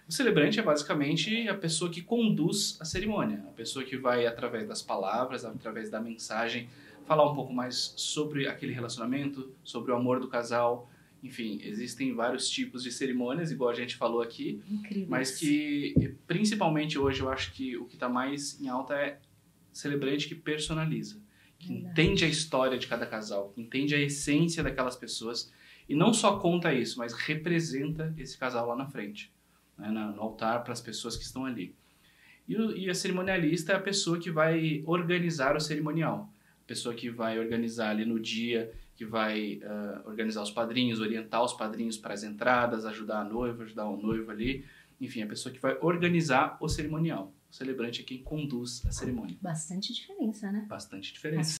O celebrante é basicamente a pessoa que conduz a cerimônia, a pessoa que vai, através das palavras, através da mensagem, falar um pouco mais sobre aquele relacionamento, sobre o amor do casal. Enfim, existem vários tipos de cerimônias, igual a gente falou aqui, Incrível. mas que, principalmente hoje, eu acho que o que está mais em alta é celebrante que personaliza, que entende a história de cada casal, que entende a essência daquelas pessoas e não só conta isso, mas representa esse casal lá na frente, né, no altar para as pessoas que estão ali. E a cerimonialista é a pessoa que vai organizar o cerimonial, a pessoa que vai organizar ali no dia, que vai organizar os padrinhos, orientar os padrinhos para as entradas, ajudar a noiva, ajudar o noivo ali, enfim, a pessoa que vai organizar o cerimonial. O celebrante é quem conduz a cerimônia. Bastante diferença, né? Bastante diferença.